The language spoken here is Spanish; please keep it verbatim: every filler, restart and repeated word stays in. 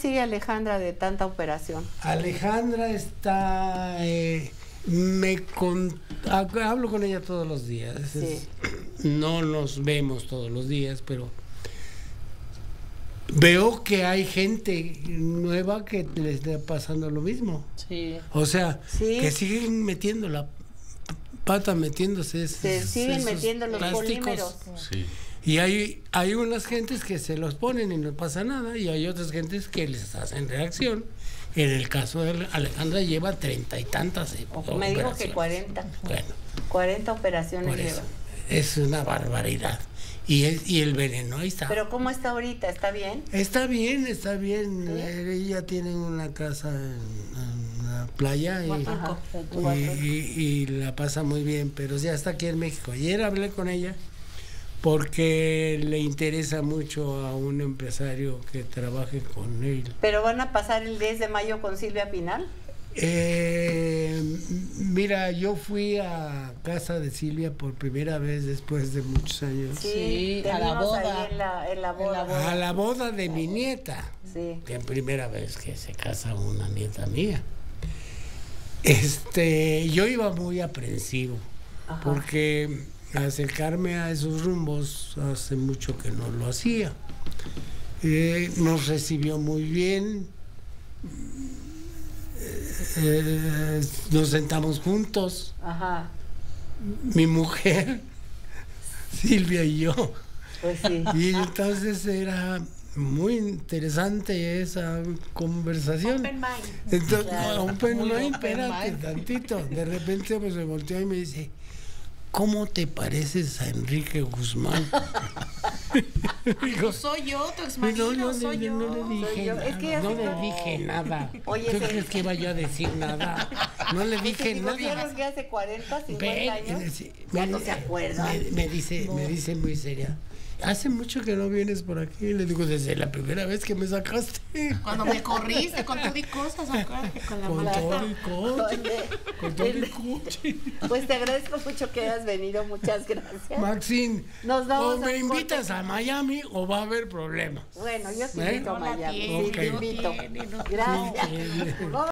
sigue Alejandra de tanta operación? Alejandra está... Eh, me con, hablo con ella todos los días. Sí. Es, no nos vemos todos los días, pero veo que hay gente nueva que le está pasando lo mismo. Sí. O sea, sí. que siguen metiendo la pata, metiéndose esos, se siguen esos metiendo los plásticos. polímeros. Sí. Y hay, hay unas gentes que se los ponen y no pasa nada, y hay otras gentes que les hacen reacción. En el caso de Alejandra lleva treinta y tantas Ojo, me dijo que cuarenta. Bueno, cuarenta operaciones por eso, lleva. es una barbaridad. Y, es, y el veneno ahí está. Pero ¿cómo está ahorita? ¿Está bien? Está bien, está bien. ¿Sí? Ella tiene una casa en, en la playa y, Ajá. y, y, y la pasa muy bien, pero ya está aquí en México. Ayer hablé con ella porque le interesa mucho a un empresario que trabaje con él. ¿Pero van a pasar el diez de mayo con Silvia Pinal? Eh, mira, yo fui a casa de Silvia por primera vez después de muchos años. Sí, Sí, a la boda. Ahí en, la, en, la boda. En la boda. A la boda de mi nieta. Sí. Que es primera vez que se casa una nieta mía. Este, yo iba muy aprensivo. Ajá. Porque acercarme a esos rumbos hace mucho que no lo hacía. Eh, nos recibió muy bien. Eh, nos sentamos juntos. Ajá. Mi mujer, Silvia y yo. Pues sí. Y entonces era muy interesante esa conversación. Open mind. Entonces, Claro. open Muy mind, open espérate mind. tantito. De repente pues, me volteó y me dice, ¿cómo te pareces a Enrique Guzmán? Digo, soy yo, tu ex no, marido, no, soy no, yo. no le dije Soy yo. nada. Es que ya no se le fue. dije nada. Oye, ¿Tú se- crees que iba yo a decir nada? No le dije ¿No vieron nada. que hace cuarenta, Ve, cincuenta años? sí, Ya me- no se acuerda. Me, me dice, me dice muy seria. Hace mucho que no vienes por aquí. Le digo, desde la primera vez que me sacaste. Cuando me corriste con todo y cosas, acuérdate, con la Con todo maleta. el coche. Oye, Con todo el el- coche. Pues te agradezco mucho que hayas venido, muchas gracias. Maxine, Nos vamos o me a un invitas corte. a Miami o va a haber problemas. Bueno, yo te ¿Eh? invito a No la Miami, tiene, sí, te no invito. tiene, no Gracias. tiene. Vamos